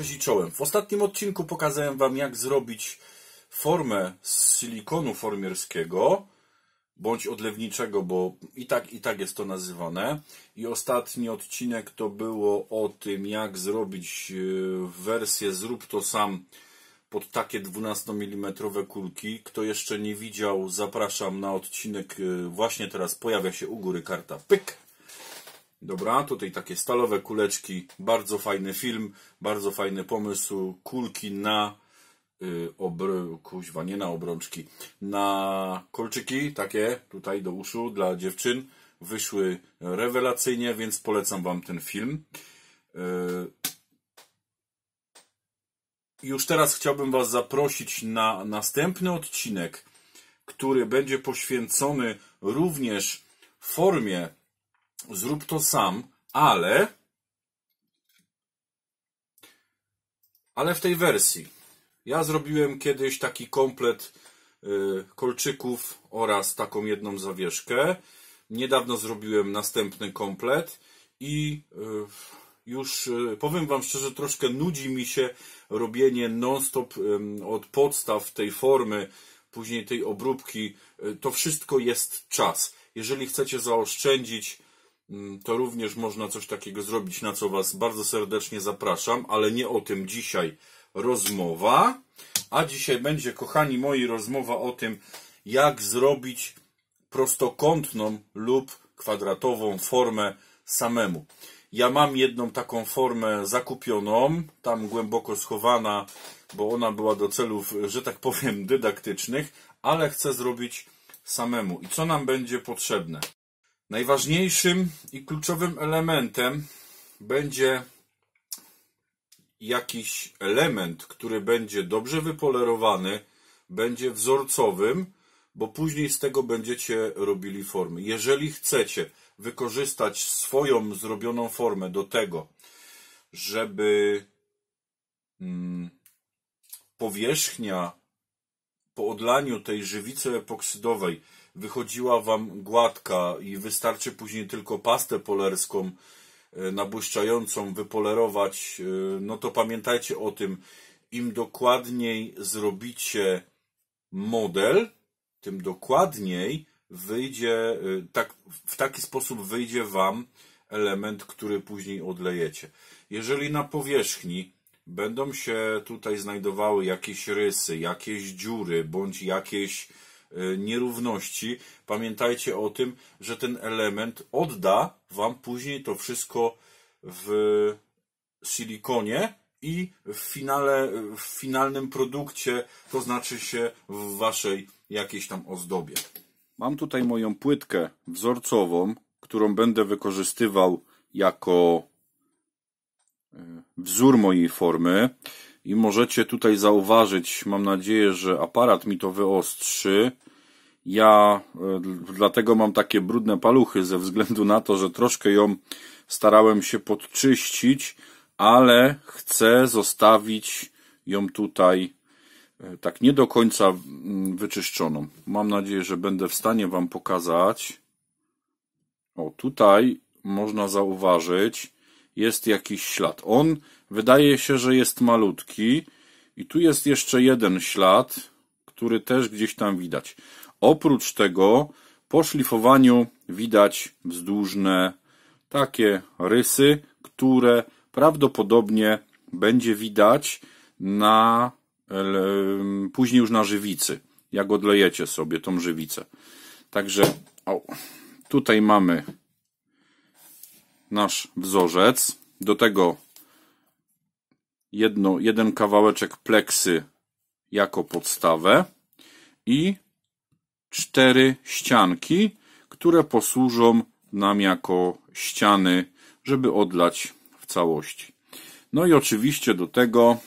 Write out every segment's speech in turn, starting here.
Cześć i czołem. W ostatnim odcinku pokazałem Wam, jak zrobić formę z silikonu formierskiego, bądź odlewniczego, bo i tak jest to nazywane. I ostatni odcinek to było o tym, jak zrobić wersję Zrób to sam pod takie 12 mm kulki. Kto jeszcze nie widział, zapraszam na odcinek. Właśnie teraz pojawia się u góry karta. Pyk! Dobra, tutaj takie stalowe kuleczki, bardzo fajny film, bardzo fajny pomysł, kulki na kuźwa, nie na obrączki, na kolczyki, takie tutaj do uszu dla dziewczyn, wyszły rewelacyjnie, więc polecam Wam ten film. Już teraz chciałbym Was zaprosić na następny odcinek, który będzie poświęcony również formie Zrób to sam, ale w tej wersji. Ja zrobiłem kiedyś taki komplet kolczyków oraz taką jedną zawieszkę. Niedawno zrobiłem następny komplet i już powiem Wam szczerze, troszkę nudzi mi się robienie non-stop od podstaw tej formy, później tej obróbki. To wszystko jest czas. Jeżeli chcecie zaoszczędzić, to również można coś takiego zrobić, na co Was bardzo serdecznie zapraszam, ale nie o tym dzisiaj rozmowa. A dzisiaj będzie, kochani moi, rozmowa o tym, jak zrobić prostokątną lub kwadratową formę samemu. Ja mam jedną taką formę zakupioną, tam głęboko schowana, bo ona była do celów, że tak powiem, dydaktycznych, ale chcę zrobić samemu. I co nam będzie potrzebne? Najważniejszym i kluczowym elementem będzie jakiś element, który będzie dobrze wypolerowany, będzie wzorcowym, bo później z tego będziecie robili formy. Jeżeli chcecie wykorzystać swoją zrobioną formę do tego, żeby powierzchnia po odlaniu tej żywicy epoksydowej wychodziła Wam gładka i wystarczy później tylko pastę polerską nabłyszczającą wypolerować, no to pamiętajcie o tym, im dokładniej zrobicie model, tym dokładniej wyjdzie, w taki sposób wyjdzie Wam element, który później odlejecie. Jeżeli na powierzchni będą się tutaj znajdowały jakieś rysy, jakieś dziury, bądź jakieś nierówności, pamiętajcie o tym, że ten element odda Wam później to wszystko w silikonie i w finalnym produkcie, to znaczy się w Waszej jakiejś tam ozdobie. Mam tutaj moją płytkę wzorcową, którą będę wykorzystywał jako wzór mojej formy i możecie tutaj zauważyć, mam nadzieję, że aparat mi to wyostrzy. Ja dlatego mam takie brudne paluchy, ze względu na to, że troszkę ją starałem się podczyścić, ale chcę zostawić ją tutaj tak nie do końca wyczyszczoną. Mam nadzieję, że będę w stanie Wam pokazać. O, tutaj można zauważyć, jest jakiś ślad. On wydaje się, że jest malutki i tu jest jeszcze jeden ślad, który też gdzieś tam widać. Oprócz tego po szlifowaniu widać wzdłużne takie rysy, które prawdopodobnie będzie widać później już na żywicy, jak odlejecie sobie tą żywicę. Także tutaj mamy nasz wzorzec, do tego jeden kawałeczek pleksy jako podstawę i 4 ścianki, które posłużą nam jako ściany, żeby odlać w całości. No i oczywiście do tego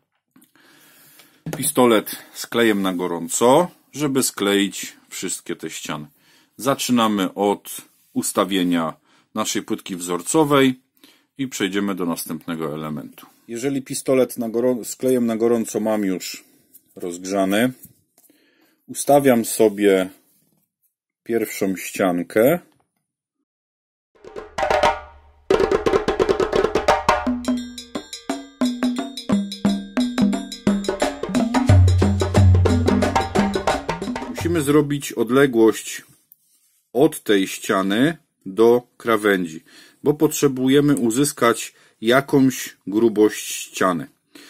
pistolet z klejem na gorąco, żeby skleić wszystkie te ściany. Zaczynamy od ustawienia naszej płytki wzorcowej i przejdziemy do następnego elementu. Jeżeli pistolet z klejem na gorąco mam już rozgrzany, ustawiam sobie pierwszą ściankę. musimy zrobić odległość od tej ściany do krawędzi, bo potrzebujemy uzyskać jakąś grubość ściany.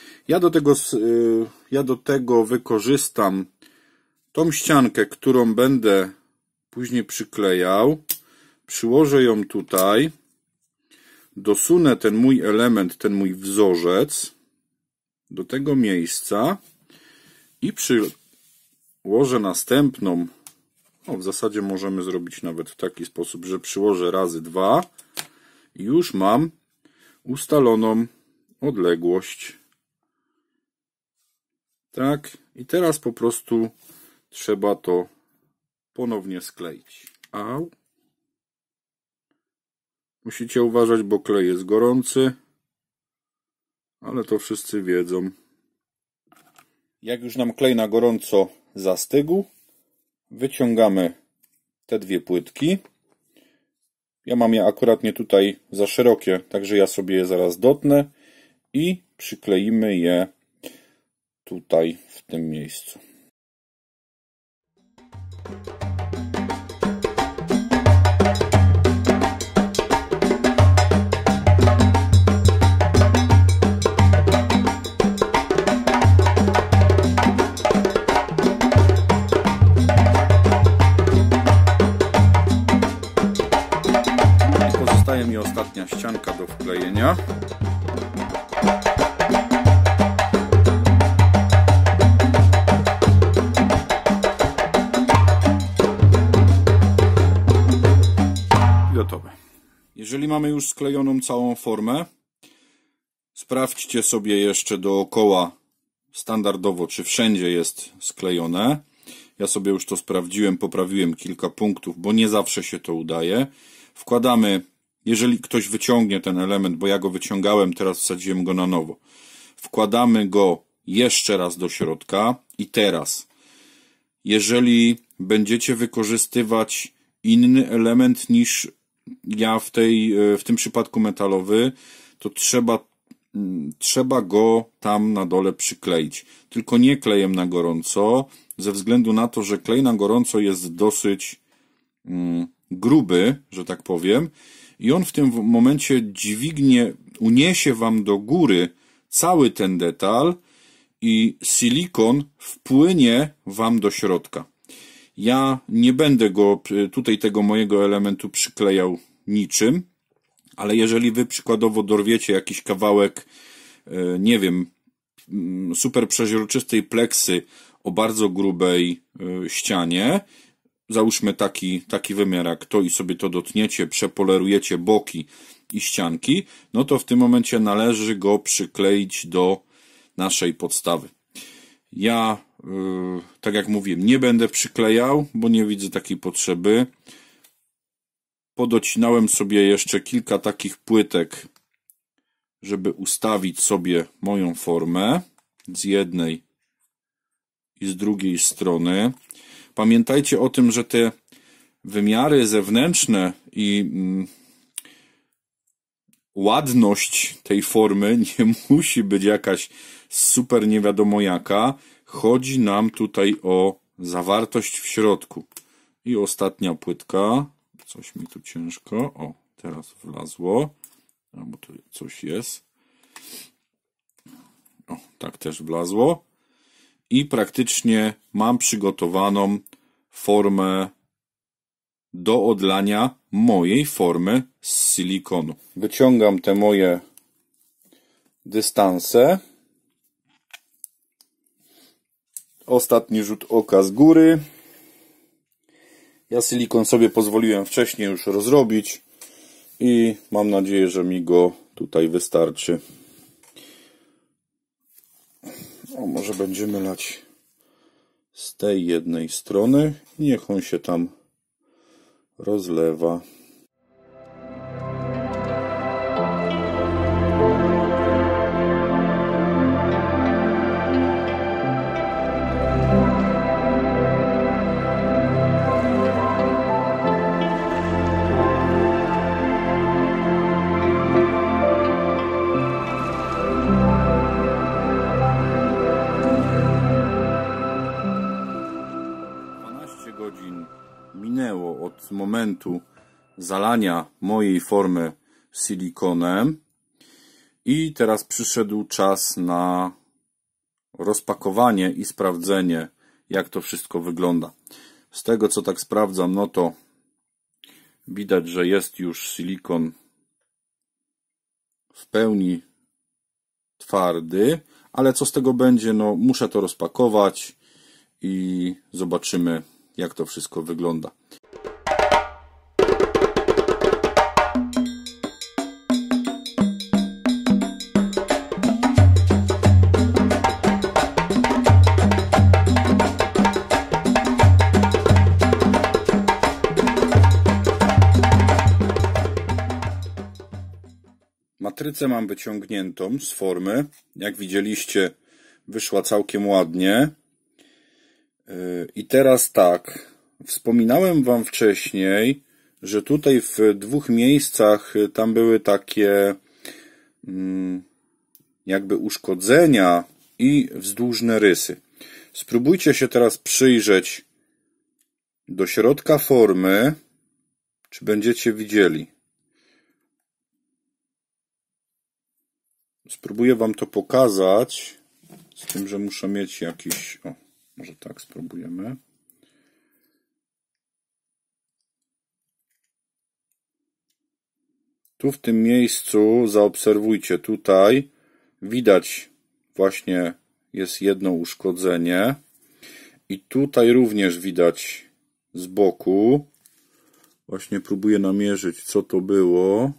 Ja do tego wykorzystam tą ściankę, którą będę później przyklejał. Przyłożę ją tutaj, dosunę ten mój element, ten mój wzorzec do tego miejsca i przyłożę następną. W zasadzie możemy zrobić nawet w taki sposób, że przyłożę razy 2 i już mam ustaloną odległość. Tak, i teraz po prostu trzeba to ponownie skleić. Musicie uważać, bo klej jest gorący, ale to wszyscy wiedzą. Jak już nam klej na gorąco zastygł, wyciągamy te dwie płytki. Ja mam je akurat nie tutaj za szerokie, także ja sobie je zaraz dotnę i przykleimy je tutaj w tym miejscu. Pozostaje mi ostatnia ścianka do wklejenia. Gotowe. Jeżeli mamy już sklejoną całą formę, sprawdźcie sobie jeszcze dookoła standardowo, czy wszędzie jest sklejone. Ja sobie już to sprawdziłem, poprawiłem kilka punktów, bo nie zawsze się to udaje. Wkładamy, jeżeli ktoś wyciągnie ten element, bo ja go wyciągałem, teraz wsadziłem go na nowo. Wkładamy go jeszcze raz do środka i teraz, jeżeli będziecie wykorzystywać inny element niż ja w tym przypadku metalowy, to trzeba go tam na dole przykleić. Tylko nie klejem na gorąco, ze względu na to, że klej na gorąco jest dosyć gruby, że tak powiem, i on w tym momencie uniesie wam do góry cały ten detal i silikon wpłynie wam do środka. Ja nie będę tego mojego elementu przyklejał niczym, ale jeżeli wy przykładowo dorwiecie jakiś kawałek, nie wiem, super przeźroczystej pleksy o bardzo grubej ścianie, załóżmy taki wymiar jak to i sobie to dotniecie, przepolerujecie boki i ścianki, no to w tym momencie należy go przykleić do naszej podstawy. Ja, tak jak mówiłem, nie będę przyklejał, bo nie widzę takiej potrzeby. Podocinałem sobie jeszcze kilka takich płytek, żeby ustawić sobie moją formę z jednej i z drugiej strony. Pamiętajcie o tym, że te wymiary zewnętrzne i ładność tej formy nie musi być jakaś super nie wiadomo jaka. Chodzi nam tutaj o zawartość w środku. I ostatnia płytka. Coś mi tu ciężko. O, teraz wlazło. Bo tu coś jest. O, tak też wlazło. I praktycznie mam przygotowaną formę do odlania mojej formy z silikonu. Wyciągam te moje dystanse. Ostatni rzut oka z góry. Ja silikon sobie pozwoliłem wcześniej już rozrobić i mam nadzieję, że mi go tutaj wystarczy. Może będziemy lać z tej jednej strony. Niech on się tam rozlewa. minęło od momentu zalania mojej formy silikonem i teraz przyszedł czas na rozpakowanie i sprawdzenie, jak to wszystko wygląda. Z tego, co tak sprawdzam, no to widać, że jest już silikon w pełni twardy, ale co z tego będzie? No, muszę to rozpakować i zobaczymy, jak to wszystko wygląda. Matrycę mam wyciągniętą z formy. Jak widzieliście, wyszła całkiem ładnie. I teraz tak, wspominałem Wam wcześniej, że tutaj w dwóch miejscach tam były takie jakby uszkodzenia i wzdłużne rysy. Spróbujcie się teraz przyjrzeć do środka formy, czy będziecie widzieli. Spróbuję Wam to pokazać, z tym, że muszę mieć jakiś... O, może tak spróbujemy. Tu w tym miejscu, zaobserwujcie, tutaj widać właśnie jest jedno uszkodzenie i tutaj również widać z boku. Właśnie próbuję namierzyć, co to było.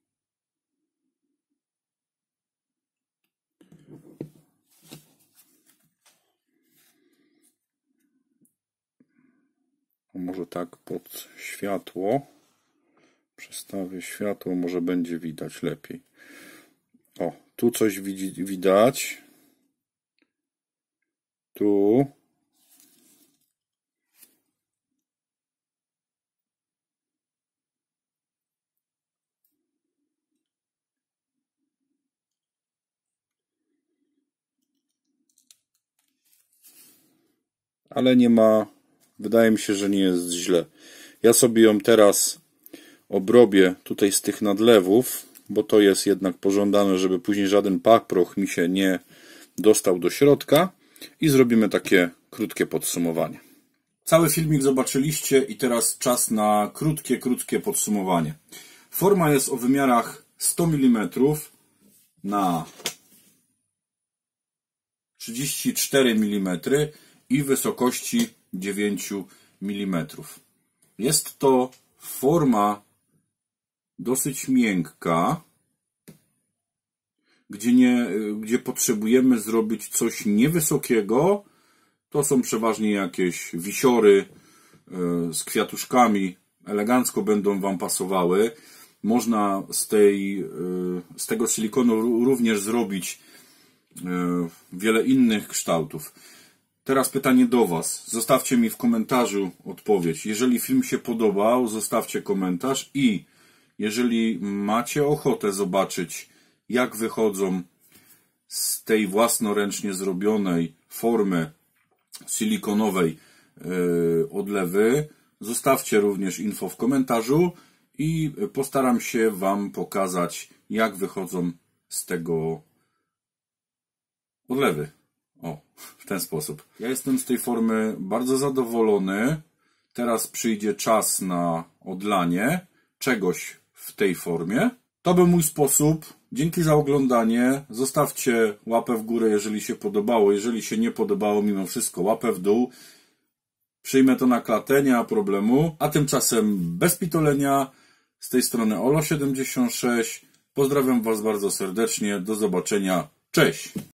Może tak pod światło. Przestawię światło, może będzie widać lepiej. O, tu coś widać. Tu. Ale nie ma, wydaje mi się, że nie jest źle. Ja sobie ją teraz obrobię tutaj z tych nadlewów, bo to jest jednak pożądane, żeby później żaden paproch mi się nie dostał do środka i zrobimy takie krótkie podsumowanie. Cały filmik zobaczyliście i teraz czas na krótkie podsumowanie. Forma jest o wymiarach 100 mm na 34 mm i wysokości 9 mm. Jest to forma dosyć miękka, gdzie potrzebujemy zrobić coś niewysokiego. To są przeważnie jakieś wisiory z kwiatuszkami. Elegancko będą Wam pasowały. Można z tego silikonu również zrobić wiele innych kształtów. Teraz pytanie do Was. Zostawcie mi w komentarzu odpowiedź. Jeżeli film się podobał, zostawcie komentarz i jeżeli macie ochotę zobaczyć, jak wychodzą z tej własnoręcznie zrobionej formy silikonowej odlewy, zostawcie również info w komentarzu i postaram się Wam pokazać, jak wychodzą z tego odlewy. O, w ten sposób. Ja jestem z tej formy bardzo zadowolony. Teraz przyjdzie czas na odlanie czegoś w tej formie. To był mój sposób. Dzięki za oglądanie. Zostawcie łapę w górę, jeżeli się podobało. Jeżeli się nie podobało, mimo wszystko łapę w dół. Przyjmę to na klatę, nie ma problemu. A tymczasem bez pitolenia. Z tej strony Olo76. Pozdrawiam Was bardzo serdecznie. Do zobaczenia. Cześć!